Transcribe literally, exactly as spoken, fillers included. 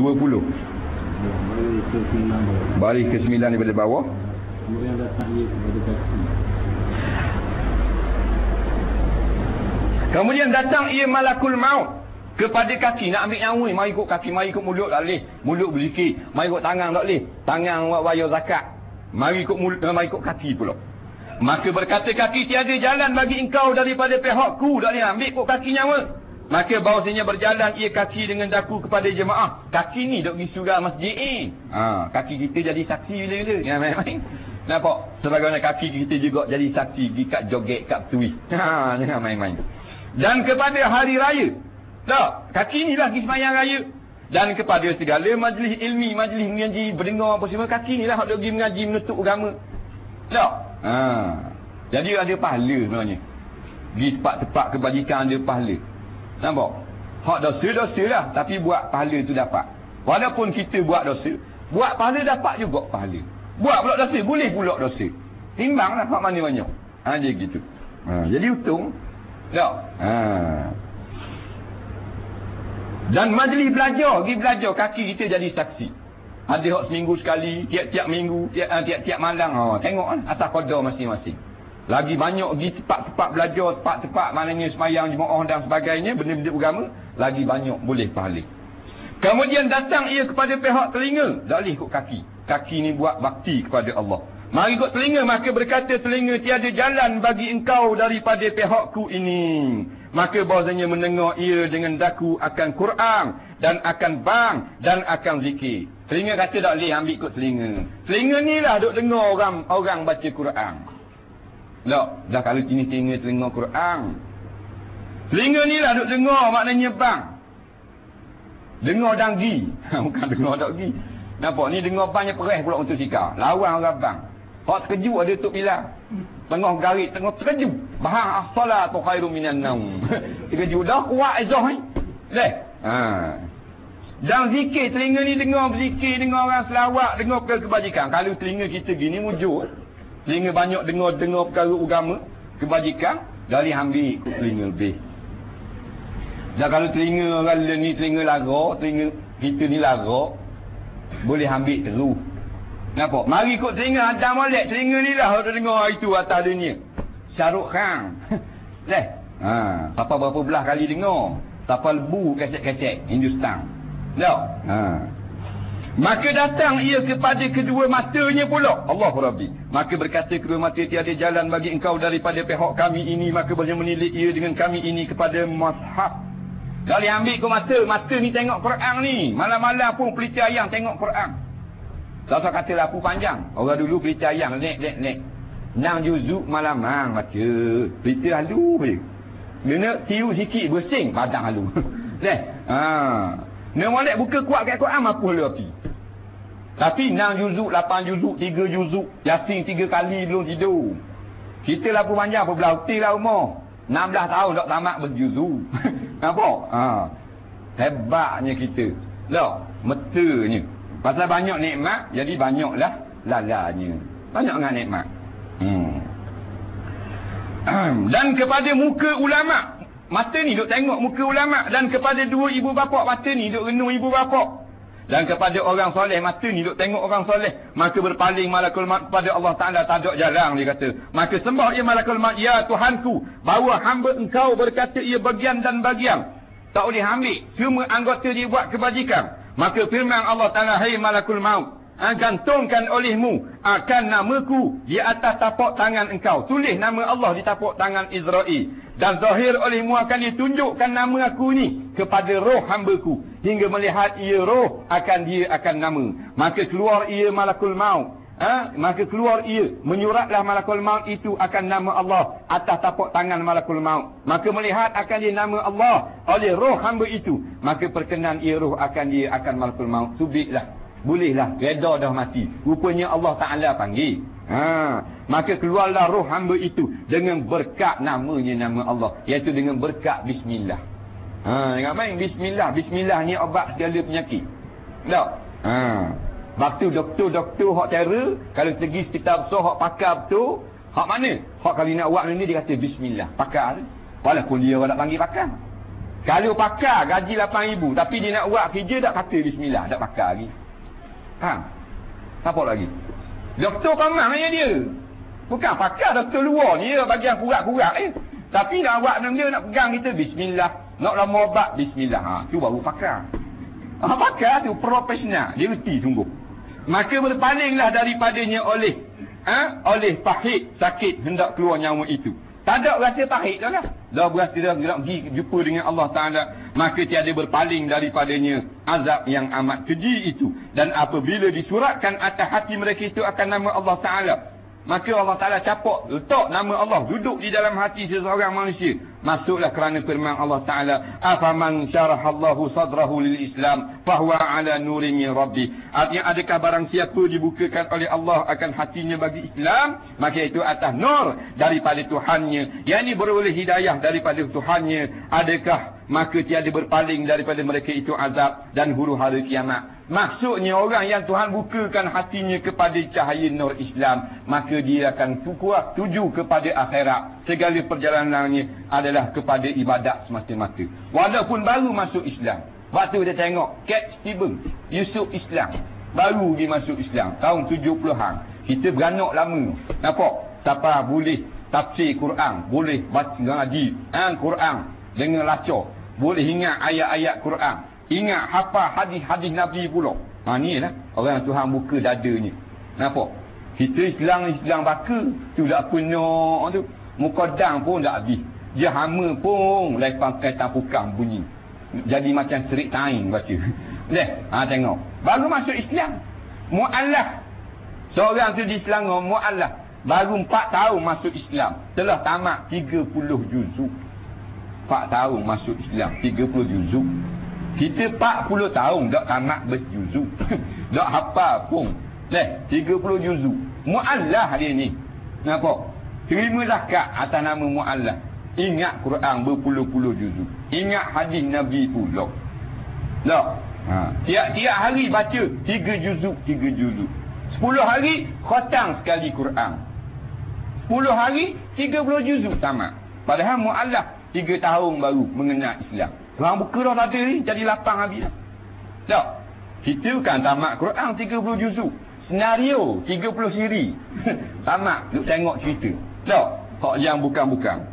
dua puluh. Baris ke sembilan daripada bawah. Kemudian datang ia kepada kaki. Kemudian datang ia malakul maut kepada kaki. Nak ambil nyawa, mari ikut kaki, mari ikut mulut tak boleh. Mulut berzikir. Mari ikut tangan tak boleh. Tangan buat bayar zakat. Mari ikut mulut, mari ikut kaki pula. Maka berkata kaki, tiada jalan bagi engkau daripada pihakku. Tak boleh ambil ikut kaki nyawa. Maka bahawasanya berjalan ia kaki dengan daku kepada jemaah. Kaki ni duk pergi surau masjid ni. Ha, kaki kita jadi saksi bila-bila. Ya, main-main. Nampak? Sebagaimana kaki kita juga jadi saksi pergi kat joget, kat tui. Ha, jangan main-main. Dan kepada hari raya. Tak, kaki ni lah pergi sembahyang raya. Dan kepada segala majlis ilmi, majlis mengaji, berdengar apa semua, kaki ni lah hak duk pergi mengaji, menutup agama. Tak? Ha. Jadi ada pahala sebenarnya. Pergi tempat-tempat kebajikan ada pahala. Nampak? Hak dosa-dosa lah. Tapi buat pahala tu dapat. Walaupun kita buat dosa, buat pahala dapat juga pahala. Buat pula dosa, boleh pula dosa. Timbang lah hak mana banyak. Ha, dia gitu. Ha, jadi untung. Tak? Ha. Dan majlis belajar, pergi belajar, kaki kita jadi saksi. Ada hak seminggu sekali, tiap-tiap minggu, tiap-tiap malam. Ha, tengok kan atas qada masing-masing. Lagi banyak pergi tempat-tempat belajar, tempat-tempat maknanya semayang jemaah dan sebagainya, benda-benda agama, lagi banyak boleh pahala. Kemudian datang ia kepada pihak telinga. Tak boleh ikut kaki. Kaki ni buat bakti kepada Allah. Mari ikut telinga, maka berkata telinga, tiada jalan bagi engkau daripada pihakku ini. Maka bahasanya mendengar ia dengan daku akan Quran dan akan bang dan akan zikir. Telinga kata tak boleh ambil ikut telinga. Telinga ni lah duk dengar orang orang baca Quran. Tak, dah kalau kini telinga telinga Quran. Telinga ni lah duk dengar maknanya bang. Dengar danggi. Bukan dengar danggi. Nampak ni dengar bangnya perih pula untuk sikar. Lawan orang bang. Hak terkejut ada tuk pilar. Tengah garit, tengah terkejut. Bahang as-salatu khairum minan naum. Terkejut dah kuat izah ni. Leh. Ha. Dan zikir, telinga ni dengar berzikir, dengar orang selawat, dengar perkara kebajikan. Kalau telinga kita gini wujud, telinga banyak dengar-dengar perkara agama, kebajikan, dari ambil ikut telinga lebih. Dan kalau telinga orang ni telinga lara, telinga kita ni lara, boleh ambil terus. Nampak? Mari ikut telinga Adam molek. Telinga ni lah ada dengar itu atas dunia. Syahrukh Khan. Leh. Ha, siapa berapa belah kali dengar. Siapa lebu kaset-kaset Hindustan. Tak? Ha. Maka datang ia kepada kedua matanya pula. Allahu Rabbi. Maka berkata kedua mata, tiada jalan bagi engkau daripada pihak kami ini. Maka boleh menilik ia dengan kami ini kepada mushaf. Tak boleh ambil ke mata. Mata ni tengok Quran ni. Malam-malam pun pelita ayam tengok Quran. Sasa kata lapu panjang. Orang dulu pelita ayam. Nek, nek, nek. Nang juzuk malam-malam baca. Pelita halu je. Dia nak tiu sikit bersing. Badang halu. Leh. Haa. Dia molek buka kuat kat Quran. Mampu halu api. Tapi nang juzuk, lapan juzuk, tiga juzuk. Yasin tiga kali belum tidur. Kita lapu panjang apa belah hotel lah umur. enam belas tahun tak tamat berjuzuk. Nampak? Haa. Hebatnya kita. Tak? Metanya. Pasal banyak nikmat, jadi banyaklah lalanya. Banyak dengan nikmat. Hmm. Dan kepada muka ulama. Mata ni duk tengok muka ulama. Dan kepada dua ibu bapa, mata ni duk renung ibu bapa. Dan kepada orang soleh, mata ni duk tengok orang soleh. Maka berpaling malakul maut kepada Allah Ta'ala, tak ada jarang dia kata. Maka sembah ia malakul maut, ya Tuhanku, bahawa hamba engkau berkata ia bagian dan bagian. Tak boleh ambil. Semua anggota dia buat kebajikan. Maka firman Allah Ta'ala, hai malakul maut, gantungkan olehmu akan namaku di atas tapak tangan engkau. Tulis nama Allah di tapak tangan Israel. Dan zahir olehmu akan ditunjukkan nama aku ni kepada roh hambaku. Hingga melihat ia roh, akan dia akan nama. Maka keluar ia malakul maut. Ha? Maka keluar ia, menyuratlah malakul maut itu akan nama Allah atas tapak tangan malakul maut. Maka melihat akan dia nama Allah oleh roh hamba itu. Maka perkenan ia roh akan dia akan malakul maut. Subiklah. Bolehlah. Reda dah mati. Rupanya Allah Ta'ala panggil. Ha. Maka keluarlah roh hamba itu dengan berkat namanya nama Allah. Iaitu dengan berkat Bismillah. Ha. Ingat main Bismillah. Bismillah ni obat segala penyakit. Tak? Ha. Waktu doktor-doktor hak terror, kalau pergi sekitar besar hak pakar betul, hak mana? Hak kali nak buat benda ni dia kata Bismillah. Pakar tu. Walaupun dia orang nak panggil pakar. Kalau pakar gaji lapan ribu tapi dia nak buat kerja tak kata bismillah, tak pakar lagi. Faham? Apa lagi? Doktor pamangnya dia. Bukan pakar doktor luar ni, dia bagian kurat-kurat eh. Tapi nak buat benda nak pegang kita bismillah, nak lama obat bismillah. Ha, tu baru pakar. Ha, pakar tu profesional, dia reti sungguh. Maka berpalinglah daripadanya oleh ha, oleh pahit sakit hendak keluar nyawa itu. Tak ada rasa pahit dah lah. Dah berasa dah nak pergi jumpa dengan Allah Ta'ala. Maka tiada berpaling daripadanya azab yang amat keji itu. Dan apabila disuratkan atas hati mereka itu akan nama Allah Ta'ala, maka Allah Ta'ala capok, letak nama Allah duduk di dalam hati seseorang manusia. Masuklah kerana firman Allah Ta'ala, afaman syarahallahu sadrahu lil Islam fahuwa ala nurin min rabbi. Artinya, adakah barang siapa dibukakan oleh Allah akan hatinya bagi Islam, maka itu atas nur daripada Tuhannya, yakni beroleh hidayah daripada Tuhannya, adakah maka tiada berpaling daripada mereka itu azab dan huru hara kiamat. Maksudnya orang yang Tuhan bukakan hatinya kepada cahaya nur Islam, maka dia akan kuat tuju kepada akhirat. Segala perjalanannya adalah kepada ibadat semata-mata. Walaupun baru masuk Islam. Waktu dia tengok Cat Steven, Yusuf Islam, baru dia masuk Islam tahun tujuh puluhan. Kita beranak lama. Nampak? Siapa boleh tafsir Quran, boleh baca ngaji Al Quran dengan lacak, boleh ingat ayat-ayat Quran, ingat hafal hadis-hadis Nabi pula. Ha, ni lah orang Tuhan buka dadanya. Nampak? Kita Islam-Islam baka tu tak penuh tu. Mukadang pun tak habis. Dia hama pun lai pakai tampukang bunyi. Jadi macam serik tain baca. Leh, ha tengok. Baru masuk Islam. Mu'allaf. Seorang tu di Selangor mu'allaf. Baru empat tahun masuk Islam. Telah tamat tiga puluh juzuk. empat tahun masuk Islam, tiga puluh juzuk. Kita empat puluh tahun dak tamat berjuzuk. Dak hafal pun. Leh, tiga puluh juzuk. Mu'allaf dia ni. Nampak? Terima zakat atas nama mu'allaf. Ingat Quran berpuluh-puluh juzuk. Ingat hadis Nabi pula. Tak? Ha. Tiap-tiap hari baca tiga juzuk, tiga juzuk. Sepuluh hari khatam sekali Quran. Sepuluh hari tiga puluh juzuk tamat. Padahal mu'allaf tiga tahun baru mengenal Islam. Orang buka dah tadi ni jadi lapang habis dah. Tak? Kita kan tamat Quran tiga puluh juzuk. Senario tiga puluh siri. Tamat duk tengok cerita. Tak? Hak yang bukan-bukan.